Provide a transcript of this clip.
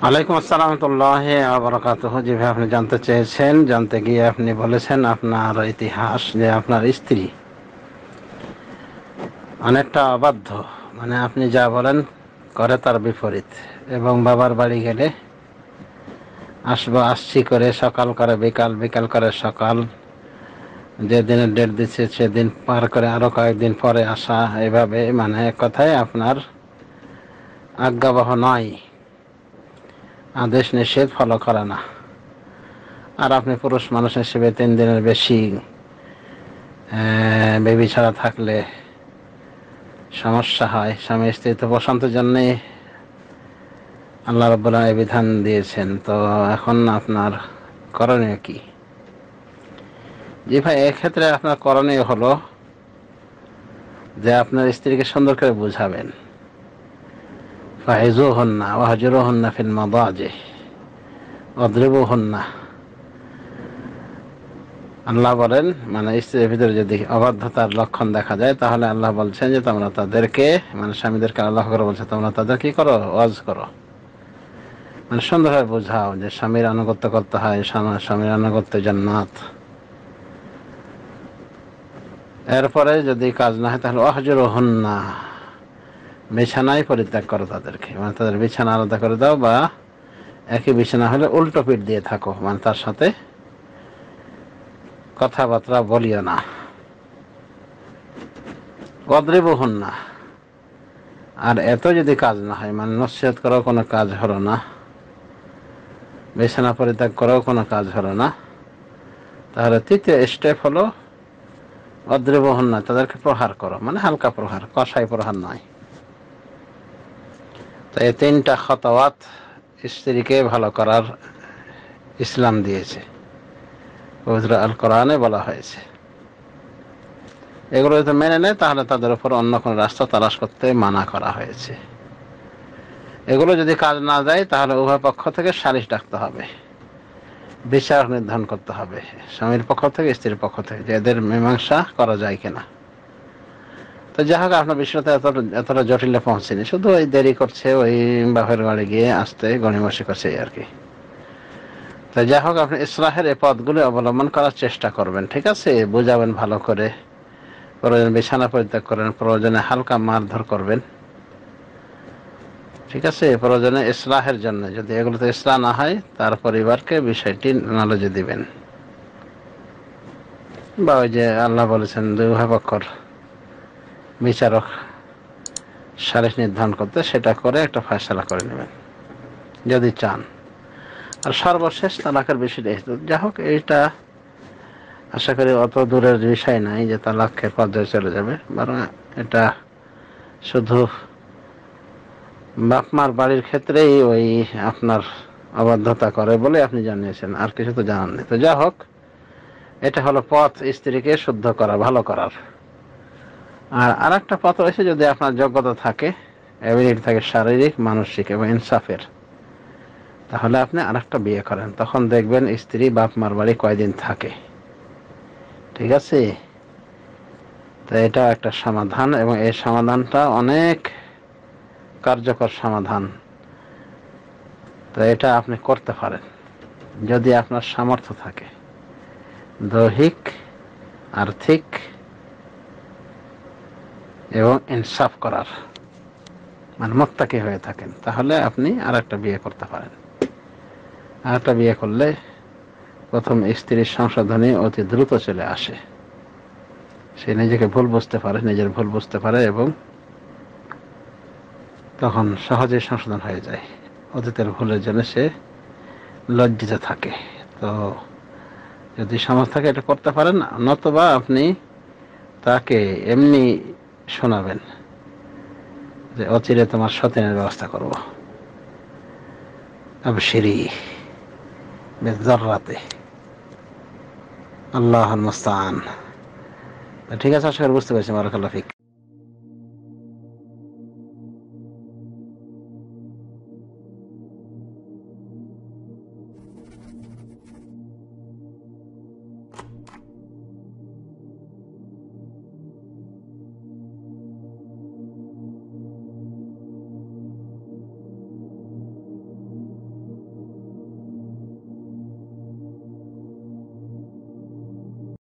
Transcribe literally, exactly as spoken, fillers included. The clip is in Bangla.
ওয়ালাইকুম আসসালাম রাহমাতুল্লাহি ওয়া বারাকাতুহু। যেভাবে আপনি জানতে চেয়েছেন, জানতে গিয়ে আপনি বলেছেন আপনার ইতিহাস, যে আপনার স্ত্রী অনেকটা অবাধ্য, মানে আপনি যা বলেন করে তার বিপরীত, এবং বাবার বাড়ি গেলে আসবো আসছি করে সকাল করে বিকাল, বিকাল করে সকাল, যে দিনের ডেট দিচ্ছে সেদিন পার করে আরো কয়েকদিন পরে আসা, এভাবে মানে এক কথায় আপনার আজ্ঞাবহ নয়, আদেশ নিষেধ ফলো করে না। আর আপনি পুরুষ মানুষ হিসেবে তিন দিনের বেশি বেবি ছাড়া থাকলে সমস্যা হয়। স্বামী স্ত্রী তো বসন্তের জন্যে আল্লাহ রাব্বুল আলামিন বিধান দিয়েছেন, তো এখন আপনার করণীয় কি? জি ভাই, এক্ষেত্রে আপনার করণীয় হলো যে আপনার স্ত্রীকে সুন্দর করে বুঝাবেন। ফাইজুহুন্না ওয়াহজুরুহুন্না ফিল মাদাজি ওয়াদরিবুহুন্না। আল্লাহ বলেন, মানে স্ত্রীর ভিতরে যদি অবাধ্যতার লক্ষণ দেখা যায়, তাহলে আল্লাহ বলছেন যে তোমরা তাদেরকে, মানে স্বামীদেরকে আল্লাহ করে বলছে, তোমরা তাদের কি করো? ওয়াজ করো, মানে সুন্দরভাবে বোঝাও যে স্বামীর আনুগত্য করতে হয়, স্বামীর আনুগত্য জান্নাত। এরপরে যদি কাজ না হয় তাহলে ওয়াহজুরুহুন্না, বিছানায় পরিত্যাগ করো তাদেরকে, মানে তাদের বিছানা আলাদা করে দাও, বা একই বিছানা হলে উল্টো পিঠ দিয়ে থাকো, মানে তার সাথে কথাবার্তা বলিও না। ওয়াদরিবুহুন্না, আর এত যদি কাজ না হয়, মানে নসিহত করাও কোনো কাজ হলো না, বিছানা পরিত্যাগ করাও কোনো কাজ হলো না, তাহলে তৃতীয় স্টেপ হলো ওয়াদরিবুহুন্না, তাদেরকে প্রহার করো, মানে হালকা প্রহার, কষাই প্রহার নয়। তো এই তিনটা খতওয়াত স্ত্রীকে ভালো করার ইসলাম দিয়েছে, পবিত্র আল কোরআনে বলা হয়েছে। এগুলো যদি মেনে নেয় তাহলে তাদের উপর অন্য কোনো রাস্তা তালাশ করতে মানা করা হয়েছে। এগুলো যদি কাজ না দেয় তাহলে উভয় পক্ষ থেকে সালিশ ডাকতে হবে, বিচার নির্ধারণ করতে হবে, স্বামীর পক্ষ থেকে স্ত্রীর পক্ষ থেকে, যে এদের মীমাংসা করা যায় কিনা। তো যাই হোক, আপনার বিষয়টা এতটা এতটা জটিলে পৌঁছেনি, শুধু ওই দেরি করছে, ওই বাপের বাড়ি গিয়ে আসতে গণিমসি করছে আর কি। তো যাই হোক, আপনি ইসলাহের এই পথগুলি অবলম্বন করার চেষ্টা করবেন, ঠিক আছে? বুঝাবেন ভালো করে, প্রয়োজনে বিছানা পরিত্যাগ করেন, প্রয়োজনে হালকা মারধর করবেন, ঠিক আছে? প্রয়োজনে ইসলাহের জন্য, যদি এগুলোতে ইসলাহ না হয় তার পরিবারকে বিষয়টি নলেজে দিবেন, বা ওই যে আল্লাহ বলেছেন দুই উভয় পক্ষর বিচারক সালিশ নির্ধারণ করতে, সেটা করে একটা ফয়সালা করে নেবেন যদি চান। আর সর্বশেষ তালাকের বিষয়টা, যা হোক এইটা আশা করি অত দূরের বিষয় নাই যে তালাকের পর্যায়ে চলে যাবে, বরং এটা শুধু বাপমার বাড়ির ক্ষেত্রেই ওই আপনার অবাধ্যতা করে বলে আপনি জানিয়েছেন, আর কিছু তো জানান নেই। তো যা হোক, এটা হলো পথ স্ত্রীকে শুদ্ধ করা, ভালো করার। আর আর একটা পথ রয়েছে, যদি আপনার যোগ্যতা থাকে, অ্যাবিলিটি থাকে, শারীরিক, মানসিক এবং ইনসাফের, তাহলে আপনি আর একটা বিয়ে করেন, তখন দেখবেন স্ত্রী বাপ মার বাড়ি কয়দিন থাকে, ঠিক আছে? তো এটা একটা সমাধান, এবং এই সমাধানটা অনেক কার্যকর সমাধান। তো এটা আপনি করতে পারেন যদি আপনার সামর্থ্য থাকে, দৈহিক, আর্থিক এবং ইনসাফ করার, মানে মুত্তাকি হয়ে থাকেন, তাহলে আপনি আর একটা বিয়ে করতে পারেন। আর একটা বিয়ে করলে প্রথম স্ত্রীর সংশোধনী অতি দ্রুত চলে আসে, সে নিজেকে ভুল বুঝতে পারে, নিজের ভুল বুঝতে পারে, এবং তখন সহজেই সংশোধন হয়ে যায়। অতীতের ভুলের জন্য সে লজ্জিত থাকে। তো যদি সামর্থ্য থাকে এটা করতে পারেন, নতুবা আপনি তাকে এমনি শোনাবেন যে অচিরে তোমার সতীনের ব্যবস্থা করবো, আবশিরি বিযররাতে, আল্লাহুল মুস্তাআন। ঠিক আছে, আশা করি বুঝতে পেরেছি। বারাকাল্লাহু ফিক।